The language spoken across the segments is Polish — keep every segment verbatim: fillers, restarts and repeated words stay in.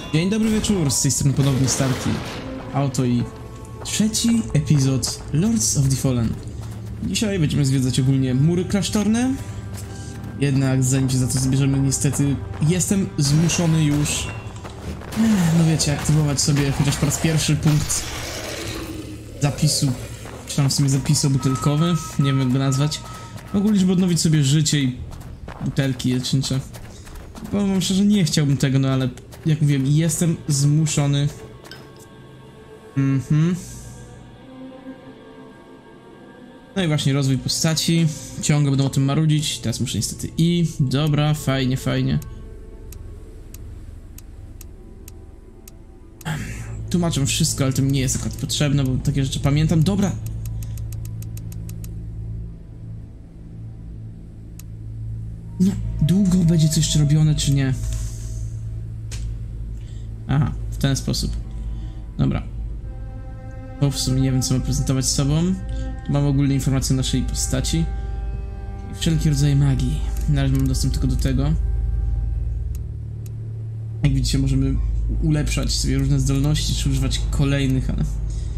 Dzień dobry wieczór, z tej strony ponownie Starki, Auto i trzeci epizod Lords of the Fallen. Dzisiaj będziemy zwiedzać ogólnie mury klasztorne, jednak zanim się za to zabierzemy, niestety jestem zmuszony już, no wiecie, aktywować sobie chociaż po raz pierwszy punkt zapisu, czy tam w sumie zapisu butelkowy, nie wiem jak go nazwać, ogólnie żeby odnowić sobie życie i butelki lecznicze. Powiem wam szczerze, nie chciałbym tego, no ale jak mówiłem, jestem zmuszony. Mhm. No i właśnie rozwój postaci. Ciągle będą o tym marudzić. Teraz muszę niestety i. Dobra, fajnie, fajnie. Tłumaczę wszystko, ale to mi nie jest akurat potrzebne, bo takie rzeczy pamiętam. Dobra. No, długo będzie coś jeszcze robione, czy nie? Aha, w ten sposób. Dobra. Bo w sumie nie wiem, co mam prezentować z sobą. Tu mam ogólne informacje o naszej postaci. I wszelkie rodzaje magii. Na razie mam dostęp tylko do tego. Jak widzicie, możemy ulepszać sobie różne zdolności, czy używać kolejnych, ale...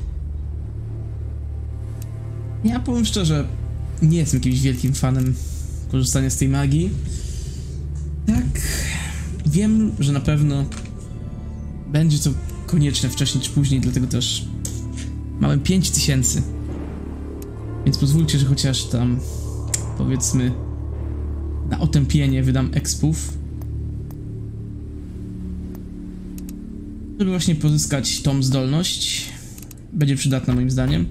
Ja powiem szczerze, nie jestem jakimś wielkim fanem korzystania z tej magii. Tak, wiem, że na pewno będzie to konieczne wcześniej czy później, dlatego też mamy pięć tysięcy. Więc pozwólcie, że chociaż tam, powiedzmy, na otępienie wydam expów. Żeby właśnie pozyskać tą zdolność. Będzie przydatna moim zdaniem.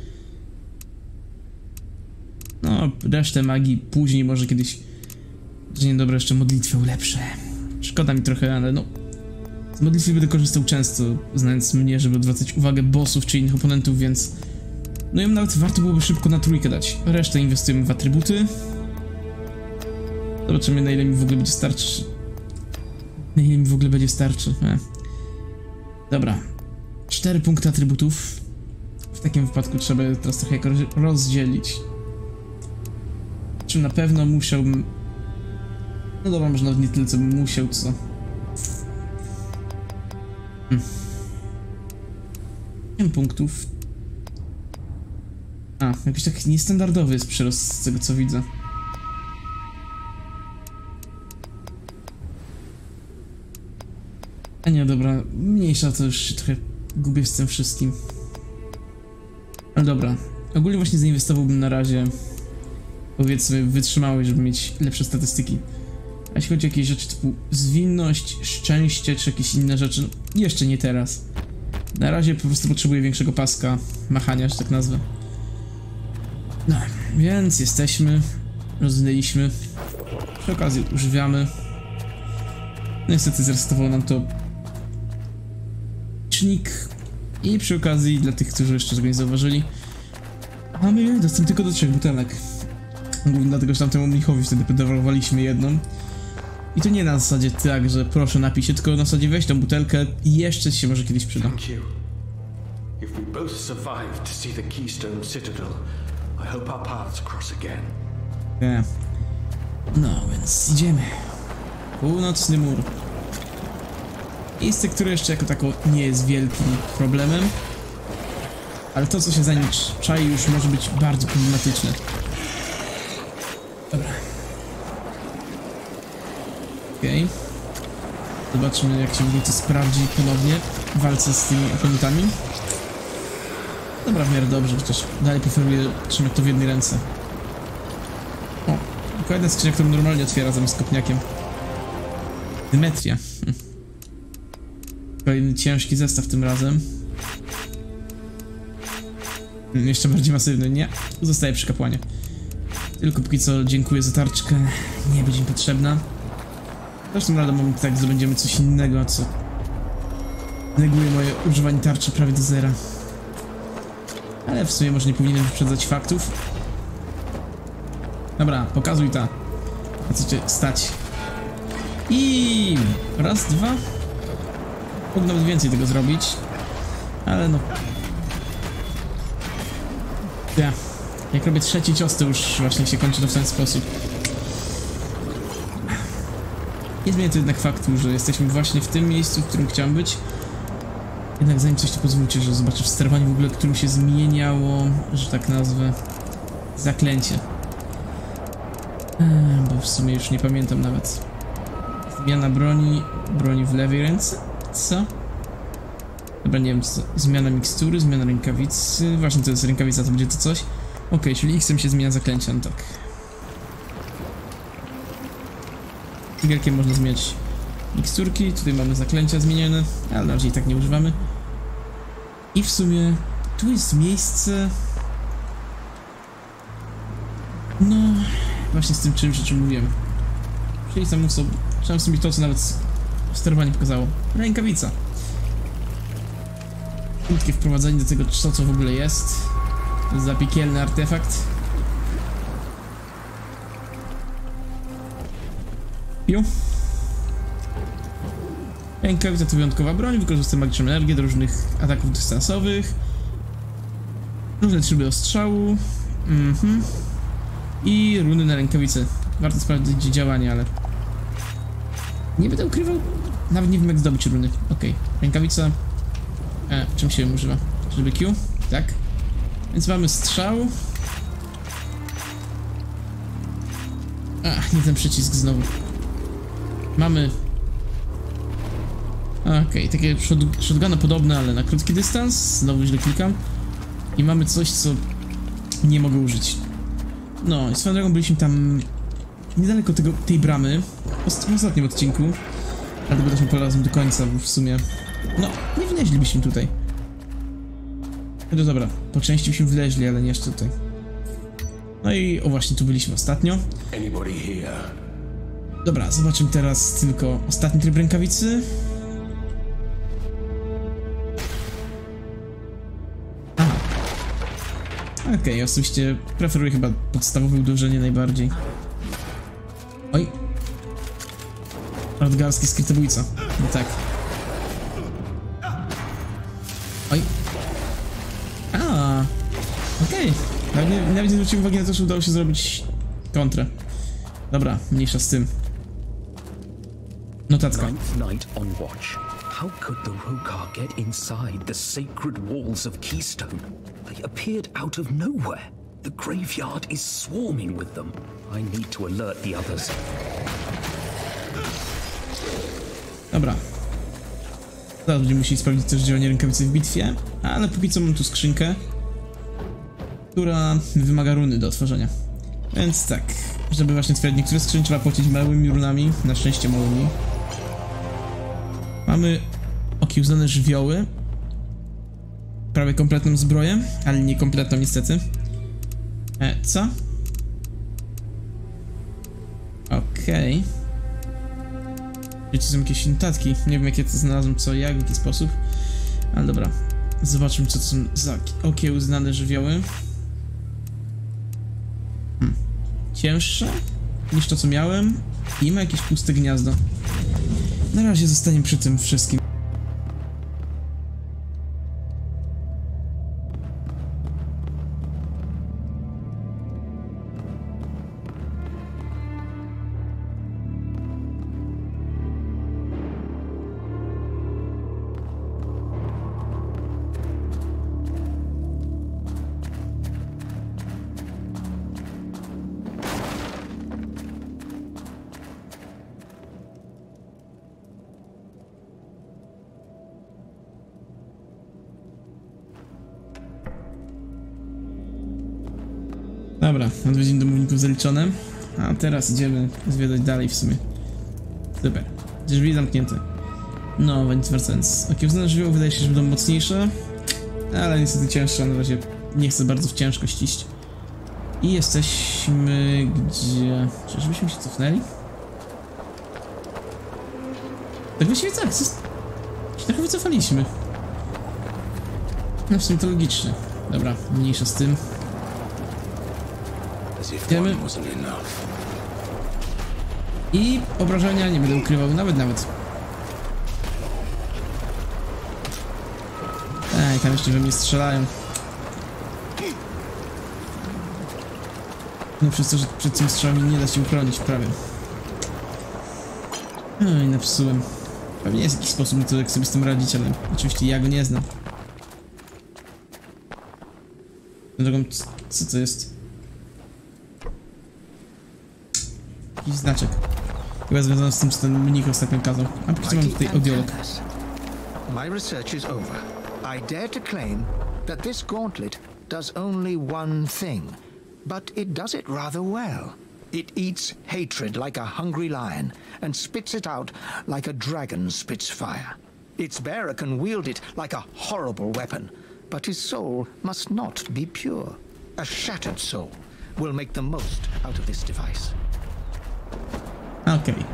No, resztę magii później może kiedyś... Dzień dobry, jeszcze modlitwę ulepszę. Szkoda mi trochę, ale no... Z modlitwy będę korzystał często, znając mnie, żeby odwracać uwagę bossów czy innych oponentów, więc... No i nawet warto byłoby szybko na trójkę dać. Resztę inwestujemy w atrybuty. Zobaczymy, na ile mi w ogóle będzie starczy. Na ile mi w ogóle będzie starczy. E. Dobra. Cztery punkty atrybutów. W takim wypadku trzeba je teraz trochę jakoś rozdzielić. Czym na pewno musiałbym... No dobra, może nawet nie tyle, co bym musiał, co... Hmm. osiem punktów. A, jakiś tak niestandardowy jest przyrost z tego, co widzę. A nie, dobra, mniejsza, to już się trochę gubię z tym wszystkim. Ale dobra, ogólnie właśnie zainwestowałbym na razie, powiedzmy, wytrzymałość, żeby mieć lepsze statystyki. A jeśli chodzi o jakieś rzeczy typu zwinność, szczęście, czy jakieś inne rzeczy, no jeszcze nie teraz. Na razie po prostu potrzebuję większego paska machania, że tak nazwę. No, więc jesteśmy, rozwinęliśmy, przy okazji używiamy. No niestety zresetowało nam to licznik i przy okazji, dla tych, którzy jeszcze tego nie zauważyli, mamy dostęp tylko do trzech butelek. Głównie dlatego, że tamtemu mnichowi wtedy pedałowaliśmy jedną. I to nie na zasadzie tak, że proszę napij się, tylko na zasadzie weź tą butelkę i jeszcze się może kiedyś przyda. Yeah. No więc idziemy. Północny mur. Miejsce, które jeszcze jako tako nie jest wielkim problemem. Ale to, co się za nim czai, już może być bardzo problematyczne. Dobra. Okej. Okay. Zobaczymy, jak się to sprawdzi ponownie w walce z tymi oponentami. Dobra, w miarę dobrze, chociaż dalej preferuję trzymać to w jednej ręce. O, kolejna skrzynia, którą normalnie otwiera zamiast kopniakiem. Dymetria. Hm. Kolejny ciężki zestaw tym razem. Hmm, jeszcze bardziej masywny. Nie, zostaje przy kapłanie. Tylko póki co dziękuję za tarczkę. Nie będzie mi potrzebna. Zresztą rada mam tak, że będziemy coś innego, co neguje moje używanie tarczy prawie do zera. Ale w sumie może nie powinienem wyprzedzać faktów. Dobra, pokazuj ta. Na co cię stać. I raz, dwa. Mógł nawet więcej tego zrobić. Ale no. Ja. Jak robię trzeci cios, to już właśnie się kończy to w ten sposób. Nie zmienia to jednak faktu, że jesteśmy właśnie w tym miejscu, w którym chciałem być. Jednak zanim coś to pozwólcie, że zobaczę w sterowaniu w ogóle, którym się zmieniało, że tak nazwę, zaklęcie. Eee, bo w sumie już nie pamiętam nawet. Zmiana broni, broni w lewej ręce? Co? Dobra, nie wiem co. Zmiana mikstury, zmiana rękawicy. Właśnie to jest rękawica, to będzie to coś. Okej, okay, czyli X-em się zmienia zaklęcia, no tak. Wielkie można zmieniać miksturki, tutaj mamy zaklęcia zmienione, ale na razie i tak nie używamy. I w sumie tu jest miejsce... No... Właśnie z tym czymś, o czym mówiłem. Czyli sam sobie, trzeba sobie to, co nawet sterowanie pokazało. Rękawica. Krótkie wprowadzenie do tego, co, co w ogóle jest. To jest za piekielny artefakt. Piu. Rękawica to wyjątkowa broń, wykorzystuje magiczną energię do różnych ataków dystansowych. Różne tryby ostrzału. Mhm. I runy na rękawicy. Warto sprawdzić działanie, ale... Nie będę ukrywał. Nawet nie wiem jak zdobyć runy. Okej. Okay. Rękawica... E, czym się używa? Żeby Q? Tak. Więc mamy strzał. Ach, nie ten przycisk znowu. Mamy... Okej, okay, takie shotguna podobne, ale na krótki dystans. Znowu źle klikam. I mamy coś, co nie mogę użyć. No, i swoją drogą byliśmy tam niedaleko tego, tej bramy w ostatnim odcinku. Dlatego też nie polazłem do końca, bo w sumie... No, nie wleźlibyśmy tutaj. No dobra, po części byśmy wleźli, ale nie jeszcze tutaj. No i o właśnie, tu byliśmy ostatnio. Dobra, zobaczymy teraz tylko ostatni tryb rękawicy. Aha. Okej, okay, oczywiście preferuję chyba podstawowe uderzenie najbardziej. Oj. Radgarski skrytobójca. No tak. Oj. A. Okej. Okay. Nawet, nie, nawet nie zwróciłem uwagi na to, że udało się zrobić kontrę. Dobra, mniejsza z tym. Notatka. Ninth night on watch. How could the Rokar get inside the sacred walls of Keystone? They appeared out of nowhere. The graveyard is swarming with them. I need to alert the others. Dobra. Zaraz będziemy musieli sprawdzić też działanie rękawicy w bitwie, ale póki co mam tu skrzynkę, która wymaga runy do otworzenia. Więc tak, żeby właśnie otwierać niektóre skrzynki, trzeba płacić małymi runami, na szczęście małymi. Mamy okiełznane żywioły. Prawie kompletną zbroję, ale nie kompletną niestety. E, co? Okej. Okay. Wiecie, są jakieś notatki. Nie wiem jakie to znalazłem, co, jak, w jaki sposób. Ale dobra. Zobaczmy co to są za okiełznane żywioły. Hmm. Cięższe niż to co miałem. I ma jakieś puste gniazdo. Na razie zostaniemy przy tym wszystkim. Dobra, odwiedziny domowników zaliczone. A teraz idziemy zwiedzać dalej w sumie. Super. Drzwi zamknięte. No, więc wracając. Okiełznane żywioły wydaje się, że będą mocniejsze. Ale niestety cięższe, na razie nie chcę bardzo w ciężkość iść. I jesteśmy gdzie... Czyżbyśmy się cofnęli? Tak właściwie tak, co... się trochę wycofaliśmy. No w sumie to logiczne. Dobra, mniejsza z tym. Idziemy. I obrażenia nie będę ukrywał, nawet nawet. Ej, tam jeszcze we mnie strzelają. No przez to, że przed tym strzałami nie da się uchronić prawie. Oj, napsułem. Pewnie jest jakiś sposób na to, jak sobie z tym radzić, ale oczywiście ja go nie znam. Drogą, co to jest? Jakiś znaczek. Chyba związany z tym, co ten mnich ostatnio kazał. A po co mam tutaj audiolog? My research is over. I dare to claim that this gauntlet does only one thing, but it does it rather well. It eats hatred like a hungry lion and spits it out like a dragon spits fire. Its bearer can wield it like a horrible weapon, but his soul must not be pure. A shattered soul will make the most out of this device. Okej. Okay.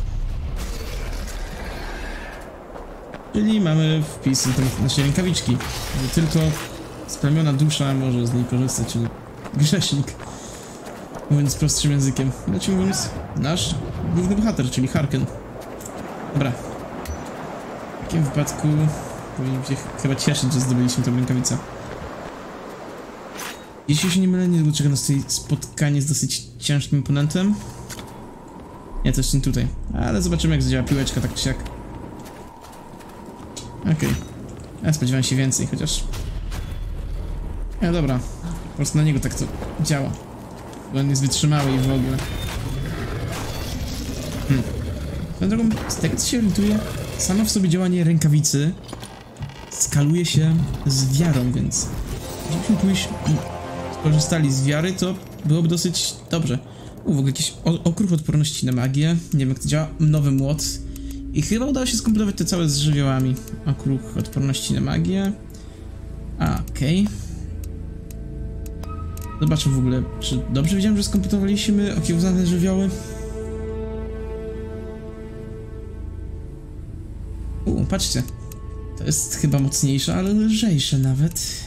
Czyli mamy wpis na naszej rękawiczki, że tylko splamiona dusza może z niej korzystać, czyli grzesznik. Mówiąc prostszym językiem. Znaczy mówiąc, nasz główny bohater, czyli Harken. Dobra. W takim wypadku powinien się chyba cieszyć, że zdobyliśmy tę rękawicę. Jeśli się nie mylę, niedługo czeka nas tutaj spotkanie z dosyć ciężkim oponentem. Nie, to jeszcze nie tutaj. Ale zobaczymy, jak zadziała piłeczka, tak czy siak. Okej. Okay. Ja spodziewałem się więcej, chociaż... Ja dobra. Po prostu na niego tak to działa. Bo on jest wytrzymały i w ogóle. Hmm. Swoją drogą, z tego co się orientuję, samo w sobie działanie rękawicy skaluje się z wiarą, więc gdybyśmy pójść i skorzystali z wiary, to byłoby dosyć dobrze. U, w ogóle jakiś okruch odporności na magię. Nie wiem, jak to działa. Nowy młot. I chyba udało się skompletować te całe z żywiołami. Okruch odporności na magię. A, okej. Okay. Zobaczmy w ogóle, czy dobrze widziałem, że skompletowaliśmy okiełzane żywioły? U, patrzcie. To jest chyba mocniejsze, ale lżejsze nawet.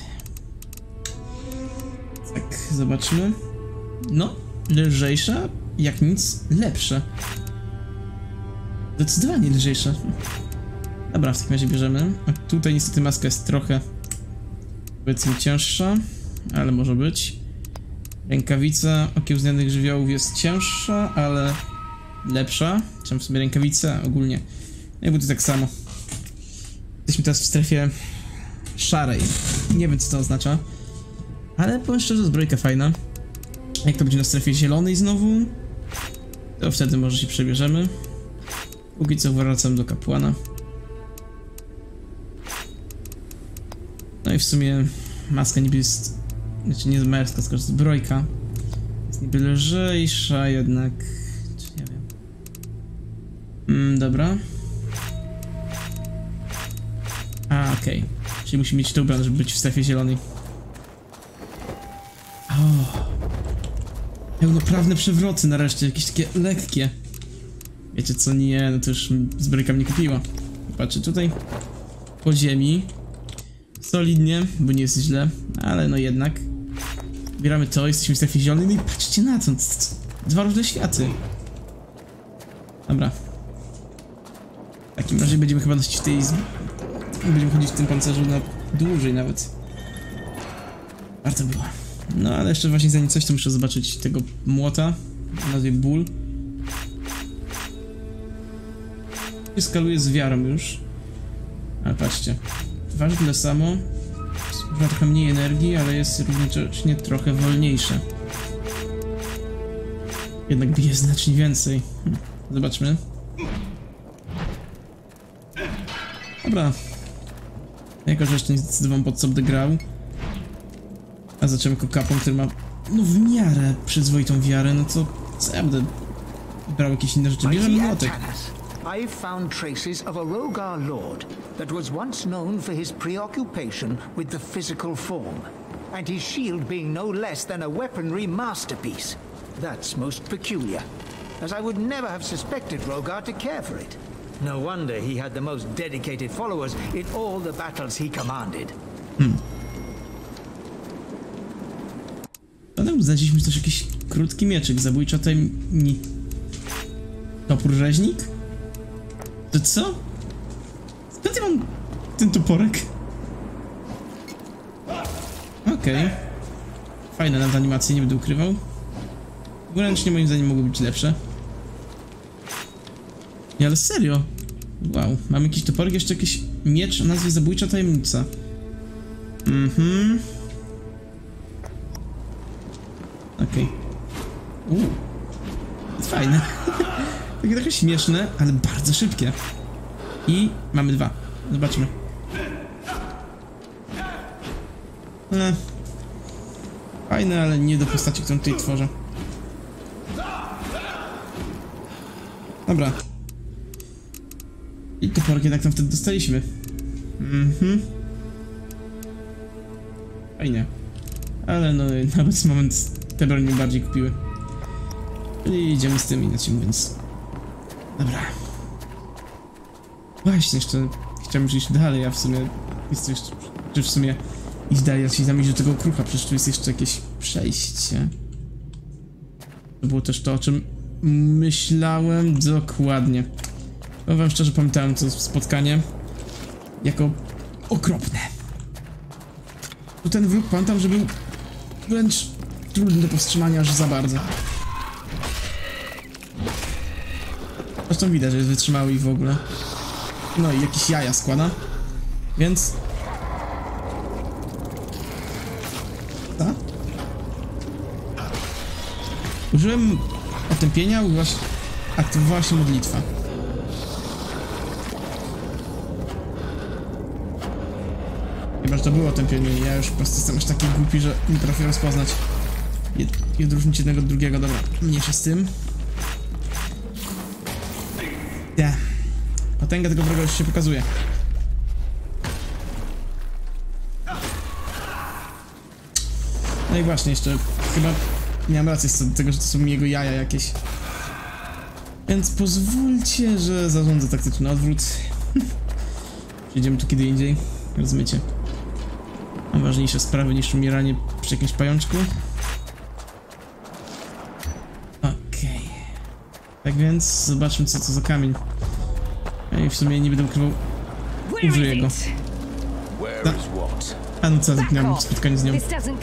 Tak, zobaczmy. No, lżejsze, jak nic, lepsze. Zdecydowanie lżejsze. Dobra, w takim razie bierzemy. A tutaj niestety maska jest trochę, powiedzmy, cięższa, ale może być. Rękawica okiełznanych żywiołów jest cięższa, ale lepsza. Czym w sobie rękawica ogólnie. Jakby to tak samo. Jesteśmy teraz w strefie szarej. Nie wiem, co to oznacza. Ale powiem szczerze, zbrojka fajna. Jak to będzie na strefie zielonej znowu, to wtedy może się przebierzemy. Póki co wracam do kapłana. No i w sumie maska niby jest... Znaczy nie z maska, tylko zbrojka. Jest niby lżejsza jednak... Czy nie wiem... Mm, dobra. A, okej. Okay. Czyli musimy mieć to ubrane, żeby być w strefie zielonej. O, pełnoprawne przewroty nareszcie, jakieś takie lekkie. Wiecie co, nie, no to już zbrojka mnie kupiła. Patrzę tutaj. Po ziemi. Solidnie, bo nie jest źle, ale no jednak. Bieramy to, jesteśmy w strefie zielonej, no i patrzcie na to. Dwa różne światy. Dobra. W takim razie będziemy chyba nosić tej... Będziemy chodzić w tym pancerzu na dłużej nawet. Warto było. No ale jeszcze właśnie zanim coś, to muszę zobaczyć tego młota. O nazwie ból. Skaluje z wiarą już. Ale patrzcie. Waży tyle samo. Ma trochę mniej energii, ale jest równocześnie trochę wolniejsze. Jednak bije znacznie więcej. Hm. Zobaczmy. Dobra. Jako, że jeszcze nie zdecydowałem, pod co będę grał. A zacząłem jako kapłan, który ma no w miarę przyzwoitą wiarę, no to co ja będę brał jakieś inne rzeczy? Bierzemy młotek. I've found traces of a Rogar lord that was once known for his preoccupation with the physical form, and his shield being no less than a weaponry masterpiece. That's most peculiar, as I would never have suspected Rogar to care for it. No wonder he had the most dedicated followers in all the battles he commanded. Hmm. Potem znaleźliśmy też jakiś krótki mieczyk, zabójcza tajemni... Topór rzeźnik? To co? Skąd ja mam ten toporek? Okej. Okay. Fajne nawet animacje, nie będę ukrywał. Ręcznie moim zdaniem mogły być lepsze. Nie, ale serio. Wow, mamy jakiś toporek, jeszcze jakiś miecz o nazwie Zabójcza Tajemnica. Mhm. Okej. Okay. Uuu. Fajne. Takie trochę śmieszne, ale bardzo szybkie. I mamy dwa. Zobaczmy. E. Fajne, ale nie do postaci, którą tutaj tworzę. Dobra. I toporek jednak tam wtedy dostaliśmy. Mhm. Fajnie. Ale no, nawet w moment te broń mnie bardziej kupiły. I idziemy z tym, inaczej mówiąc. Dobra. Właśnie, jeszcze chciałem już iść dalej, a w sumie jest to jeszcze, czy w sumie iść dalej, raczej tam iść do tego okrucha, przecież tu jest jeszcze jakieś przejście. To było też to, o czym myślałem dokładnie. Powiem wam szczerze, pamiętałem to spotkanie jako okropne. Tu ten wróg, pamiętam, że był wręcz trudny do powstrzymania aż za bardzo. Zresztą widać, że jest wytrzymały i w ogóle. No i jakieś jaja składa. Więc... Tak? Użyłem otępienia, użyłaś... aktywowała się modlitwa. Chyba, że to było otępienie, ja już po prostu jestem aż taki głupi, że nie potrafię rozpoznać i odróżnić jednego od drugiego. Dobra, mniejsza z tym. Ja. Potęga tego wroga już się pokazuje. No i właśnie, jeszcze chyba miałem rację co do tego, że to są jego jaja jakieś. Więc pozwólcie, że zarządzę taktyczny odwrót. Przyjdziemy tu kiedy indziej. Rozumiecie? Mam ważniejsze sprawy niż umieranie przy jakimś pajączku. Okej. Okay. Tak więc zobaczmy, co to za kamień. I w sumie nie będę ukrywał. Użyję go. Da. A no co, miałem spotkanie z nią.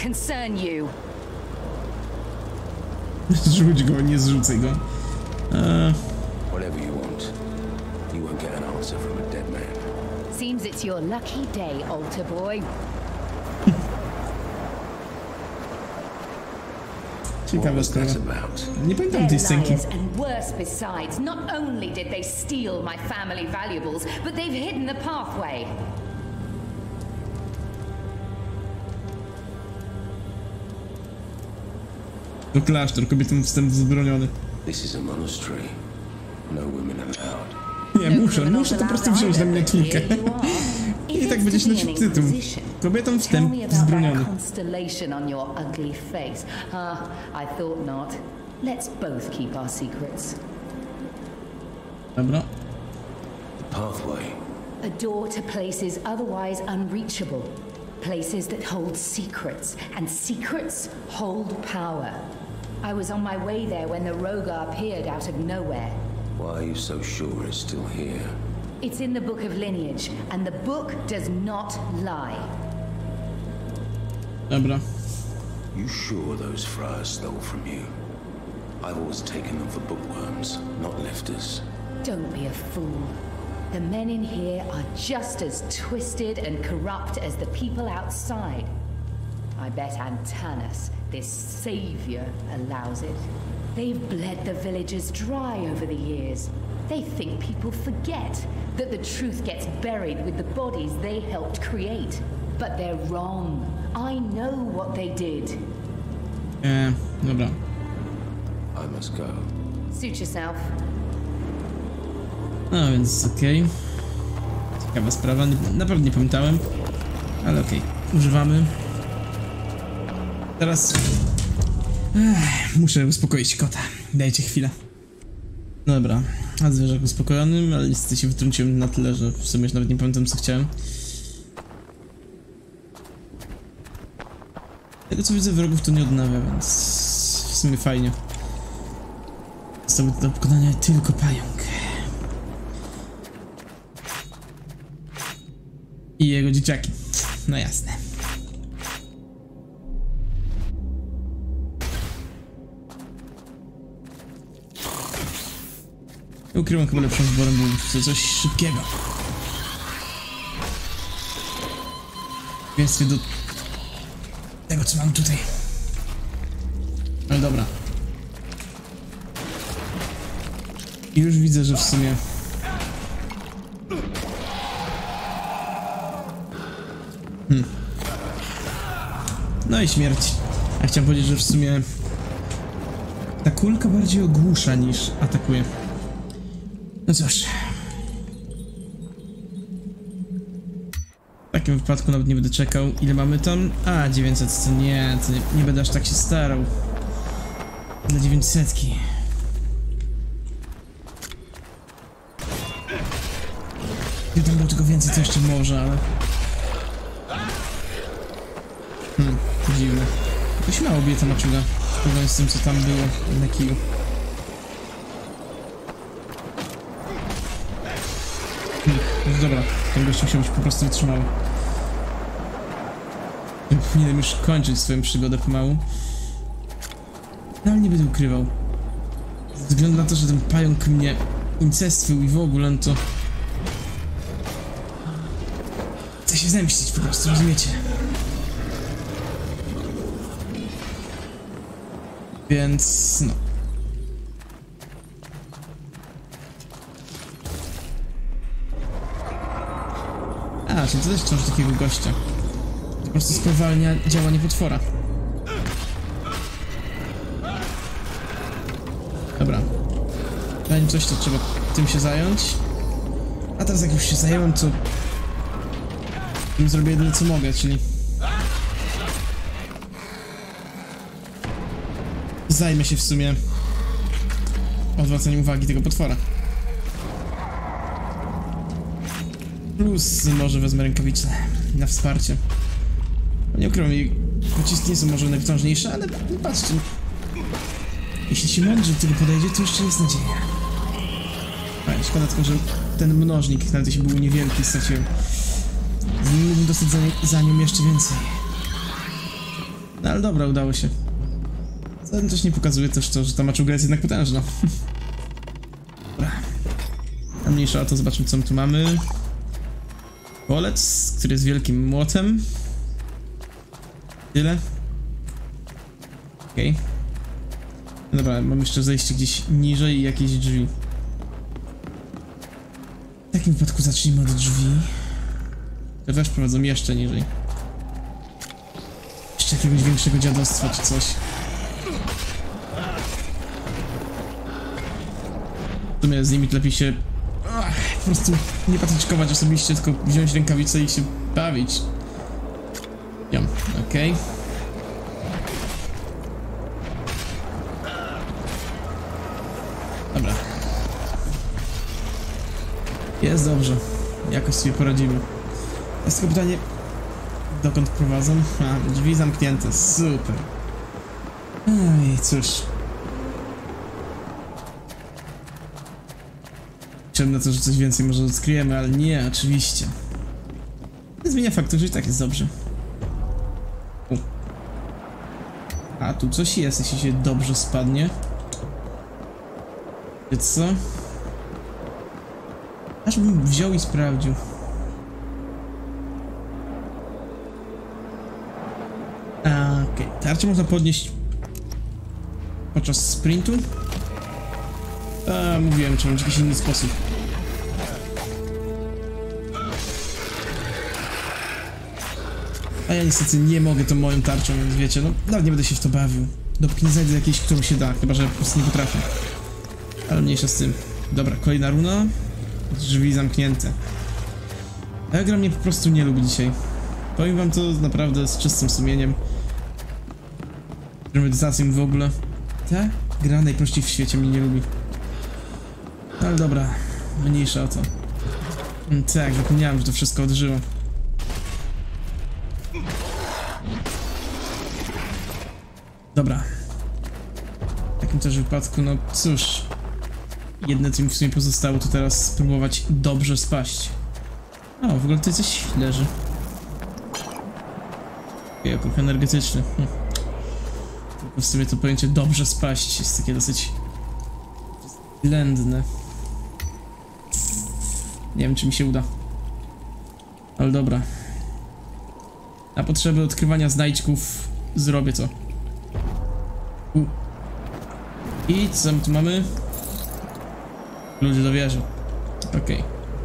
Rzuć go, nie zrzucaj go. Eee. Seems it's your lucky day, altar boy. Ciekawe sprawa. Nie pamiętam tej scenki. And worse besides, not only did they steal my family valuables, but they've hidden the pathway. To klasztor, kobietom wstęp wzbroniony. This is a monastery. No women allowed. Nie, muszę, muszę to po prostu wziąć na miniaturkę. I tak będzie się nosił tytuł. Kobietom wstęp wzbroniony. Dobra. Pathway. A door to places otherwise unreachable. Places that hold secrets, and secrets hold power. I was on my way there when the Rogar appeared out of nowhere. Why are you so sure it's still here? It's in the Book of Lineage, and the book does not lie. Dobra. You sure those friars stole from you? I've always taken them for bookworms, not lifters. Don't be a fool. The men in here are just as twisted and corrupt as the people outside. I bet Antanas, this savior, allows it. They've bled the villagers dry over the years. They think people forget that the truth gets buried with the bodies they helped create. But they're wrong. I know what they did. Eee, dobra. I must go. Suit yourself. No więc okej. Okay. Ciekawa sprawa. Naprawdę nie pamiętałem. Ale okej. Okay. Używamy. Teraz... Ech, muszę uspokoić kota. Dajcie chwilę. Dobra. A zwierzak uspokojonym, ale niestety się wytrąciłem na tyle, że w sumie już nawet nie pamiętam co chciałem. Tego co widzę wrogów to nie odnawia, więc w sumie fajnie. Zostały do pokonania tylko pająk. I jego dzieciaki. No jasne. Ukrywam, chyba lepszym wyborem było co- coś szybkiego. Więc do tego, co mam tutaj. Ale dobra. I już widzę, że w sumie... Hmm. No i śmierć. Ja chciałem powiedzieć, że w sumie... Ta kulka bardziej ogłusza niż atakuje. No cóż. W takim wypadku nawet nie będę czekał. Ile mamy tam? A, dziewięćset. To nie, to nie, nie będę aż tak się starał. Dla dziewięćsetki. Gdyby tam było tylko więcej, to jeszcze może, ale... Hmm, to dziwne. Jakoś mało bije ta maczuga. W porównaniu z tym, co tam było na kiju. Hmm, no dobra, ten gość musiał być po prostu wytrzymały. Powinienem już kończyć swoją przygodę pomału. No ale nie będę ukrywał. Ze względu na to, że ten pająk mnie incestwił i w ogóle, no to... Chcę się zemścić po prostu, rozumiecie? Więc... no. A, czyli to też coś takiego gościa. To po prostu spowalnia działanie potwora. Dobra. Zanim coś, to trzeba tym się zająć. A teraz jak już się zająłem, to... zrobię jedyne co mogę, czyli... zajmę się w sumie... odwracaniem uwagi tego potwora. Plus może wezmę rękawice na wsparcie. Nie ukrywam, jej pociski nie są może najpotężniejsze, ale patrzcie. Jeśli się mądrze do tego podejdzie, to jeszcze jest nadzieja. A, szkoda tylko, że ten mnożnik, nawet jeśli był niewielki, straciłem. Mógłbym dostać za, nie, za nią jeszcze więcej. No ale dobra, udało się. Zatem też nie pokazuje też to, że ta maczuga jest jednak potężna. Dobra. A mniejsza o to, zobaczmy co my tu mamy. Kolec, który jest wielkim młotem. Tyle. Okej. Okay. No dobra, mam jeszcze zejście gdzieś niżej i jakieś drzwi. W takim wypadku zacznijmy od drzwi. To też prowadzą jeszcze niżej. Jeszcze jakiegoś większego dziadostwa czy coś. W sumie z nimi lepiej się... Ach, po prostu nie patyczkować osobiście, tylko wziąć rękawice i się bawić. Jom, okej. Okay. Dobra. Jest dobrze. Jakoś sobie poradzimy. Jest tylko pytanie... dokąd prowadzą? A, drzwi zamknięte. Super. Ej, cóż. Liczyłem na to, że coś więcej może odkryjemy, ale nie, oczywiście. Nie zmienia faktu, że i tak jest dobrze. U. A, tu coś jest, jeśli się dobrze spadnie. Wiecie co? Aż bym wziął i sprawdził. A, okej. Okay. Tarczę można podnieść podczas sprintu? A, mówiłem, trzeba mieć jakiś inny sposób. A ja niestety nie mogę tą moją tarczą, więc wiecie, no nawet nie będę się w to bawił. Dopóki nie znajdę jakiejś, którą się da, chyba że po prostu nie potrafię. Ale mniejsza z tym. Dobra, kolejna runa. Drzwi zamknięte. Ta gra mnie po prostu nie lubi dzisiaj. Powiem wam to naprawdę z czystym sumieniem. Premedytacją w ogóle. Ta gra najprościej w świecie mnie nie lubi. Ale dobra, mniejsza o to. Tak, zapomniałem, że to wszystko odżyło. Dobra. W takim też wypadku, no cóż. Jedne co mi w sumie pozostało, to teraz spróbować dobrze spaść. O, w ogóle tutaj coś leży. Jako energetyczny. Hm. Tylko w sumie to pojęcie dobrze spaść jest takie dosyć względne. Nie wiem, czy mi się uda. Ale dobra. Na potrzeby odkrywania znajdźków zrobię to. U. I co my tu mamy? Ludzie do wieży. Okej. Okay.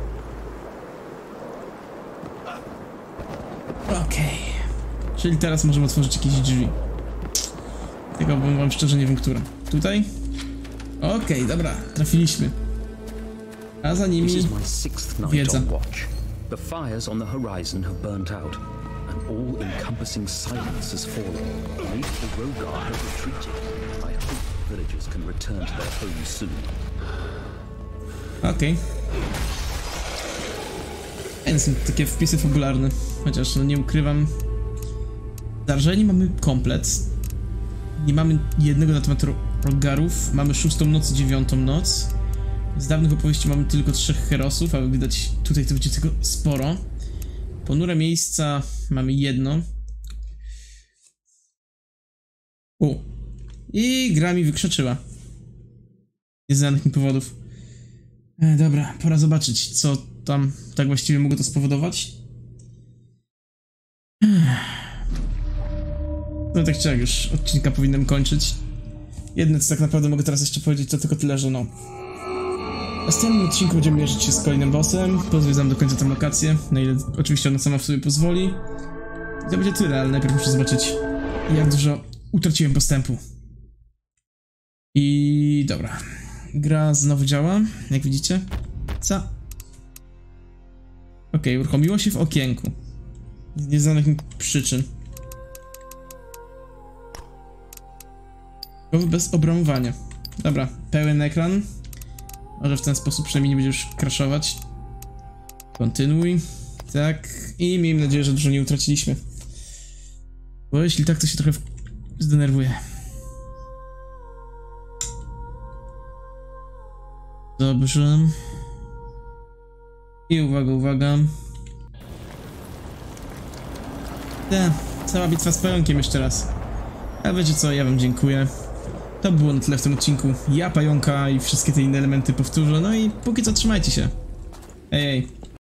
Okej. Okay. Czyli teraz możemy otworzyć jakieś drzwi. Tylko powiem wam szczerze, nie wiem, które. Tutaj? Okej, okay, dobra. Trafiliśmy. A za nimi wiedza. The fires on the horizon have burnt out, and all-encompassing silence has fallen. Maybe the Rogar have retreated. I hope villagers can return to their homes soon. Okej. Okay. Więc są takie wpisy fabularne, chociaż no nie ukrywam. Zdarzenie mamy komplet. Nie mamy jednego na temat Rogarów. Mamy szóstą noc i dziewiątą noc. Z dawnych opowieści mamy tylko trzech herosów, ale widać tutaj to będzie tego sporo. Ponure miejsca mamy jedno. U. I gra mi wykrzeczyła. Nie z znanych mi powodów. E, dobra, pora zobaczyć, co tam tak właściwie mogło to spowodować. No tak czy jak, już odcinka powinienem kończyć. Jedne co tak naprawdę mogę teraz jeszcze powiedzieć, to tylko tyle, że no... W następnym odcinku będziemy mierzyć się z kolejnym bossem. Pozwiedzam do końca tę lokację, na ile oczywiście ona sama w sobie pozwoli. I to będzie tyle, ale najpierw muszę zobaczyć, jak dużo utraciłem postępu. I dobra. Gra znowu działa, jak widzicie. Co? Okej, okay, uruchomiło się w okienku. Z nieznanych mi przyczyn. Bez obramowania. Dobra, pełen ekran. Może w ten sposób przynajmniej nie będzie już crashować. Kontynuuj. Tak. I miejmy nadzieję, że dużo nie utraciliśmy. Bo jeśli tak, to się trochę zdenerwuję. Dobrze. I uwaga, uwaga. Ta, cała bitwa z pająkiem jeszcze raz. A wiecie co, ja wam dziękuję. To było na tyle w tym odcinku. Ja pająka i wszystkie te inne elementy powtórzę. No i póki co trzymajcie się. Ej, ej.